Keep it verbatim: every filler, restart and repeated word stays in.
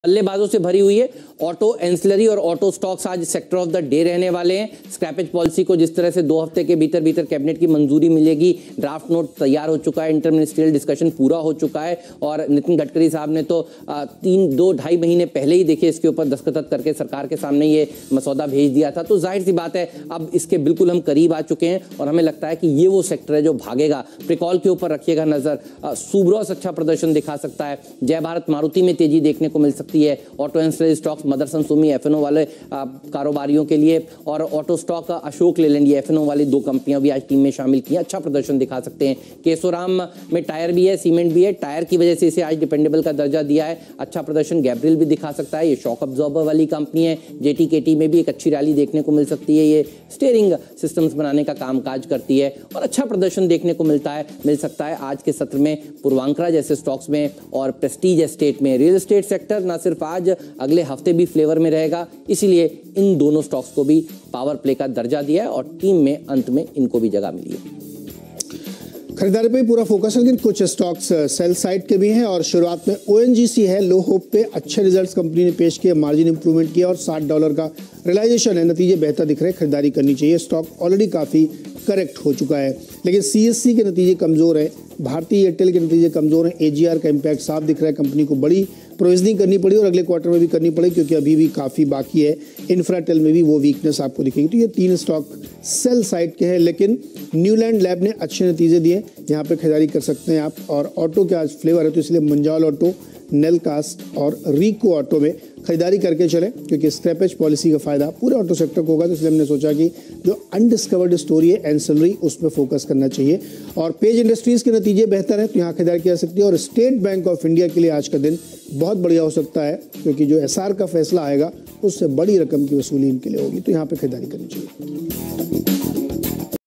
बल्लेबाजों से भरी हुई है। ऑटो एंसिलरी और ऑटो स्टॉक्स आज सेक्टर ऑफ द डे रहने वाले हैं। स्क्रैपेज पॉलिसी को जिस तरह से दो हफ्ते के भीतर भीतर कैबिनेट की मंजूरी मिलेगी, ड्राफ्ट नोट तैयार हो चुका है, इंटर मिनिस्ट्रियल डिस्कशन पूरा हो चुका है और नितिन गडकरी साहब ने तो तीन दो ढाई महीने पहले ही देखिए इसके ऊपर दस्तखत करके सरकार के सामने ये मसौदा भेज दिया था। तो जाहिर सी बात है अब इसके बिल्कुल हम करीब आ चुके हैं और हमें लगता है कि ये वो सेक्टर है जो भागेगा। प्रिकॉल के ऊपर रखिएगा नजर। सुब्रॉस अच्छा प्रदर्शन दिखा सकता है। जय भारत मारुति में तेजी देखने को मिल सकती है। Auto ancillary stocks Motherson Sumi F N O वाले कारोबारियों के लिए और ऑटो स्टॉक अशोक लेलैंड ये एफएनओ वाली दो कंपनियां भी आज टीम में शामिल की, अच्छा प्रदर्शन दिखा सकते हैं। केशोराम में टायर भी है, सीमेंट भी है, टायर की वजह से इसे आज डिपेंडेबल का दर्जा दिया है। अच्छा प्रदर्शन गैब्रियल भी दिखा सकता है। ये शॉक अब्जॉर्बर वाली कंपनी है। जेटीकेटी में भी एक अच्छी रैली देखने को मिल सकती है। ये स्टीयरिंग सिस्टम्स बनाने का कामकाज करती है और अच्छा प्रदर्शन देखने को मिलता है मिल सकता है आज के सत्र में पूर्वांकरा जैसे स्टॉक्स में और प्रेस्टीज एस्टेट में। रियल एस्टेट सेक्टर ना सिर्फ आज अगले हफ्ते भी फ्लेवर में रहेगा, इसीलिए इन दोनों स्टॉक्स को भी पावर प्ले का दर्जा दिया है और टीम में अंत में इनको भी जगह मिली है। खरीदारी पे पूरा फोकस है, लेकिन कुछ स्टॉक्स सेल साइड के भी हैं और शुरुआत में ओएनजीसी है लो होप पे। अच्छे रिजल्ट्स कंपनी ने पेश किए, मार्जिन इंप्रूवमेंट किया और साठ डॉलर का रियलाइजेशन है। नतीजे बेहतर दिख रहे हैं, खरीदारी करनी चाहिए। स्टॉक ऑलरेडी काफ़ी करेक्ट हो चुका है, लेकिन सीएससी के नतीजे कमज़ोर है, भारतीय एयरटेल के नतीजे कमज़ोर हैं। एजीआर का इम्पैक्ट साफ दिख रहा है, कंपनी को बड़ी प्रोविजनिंग करनी पड़ी और अगले क्वार्टर में भी करनी पड़ेगी क्योंकि अभी भी काफ़ी बाकी है। इंफ्राटेल में भी वो वीकनेस आपको दिखेगी। तो ये तीन स्टॉक सेल साइड के हैं, लेकिन न्यूलैंड लैब ने अच्छे नतीजे दिए, यहाँ पे खरीदारी कर सकते हैं आप। और ऑटो के आज फ्लेवर है तो इसलिए मंजाल ऑटो, नेलकास्ट और रिको ऑटो में खरीदारी करके चले क्योंकि स्क्रैपेज पॉलिसी का फायदा पूरे ऑटो सेक्टर को होगा। तो इसलिए हमने सोचा कि जो अनडिस्कवर्ड स्टोरी है एंसिलरी, उस पर फोकस करना चाहिए। और पेज इंडस्ट्रीज के नतीजे बेहतर हैं तो यहाँ खरीदारी की जा सकती है। और स्टेट बैंक ऑफ इंडिया के लिए आज का दिन बहुत बढ़िया हो सकता है क्योंकि जो एसआर का फैसला आएगा उससे बड़ी रकम की वसूली इनके लिए होगी, तो यहाँ पर खरीदारी करनी चाहिए।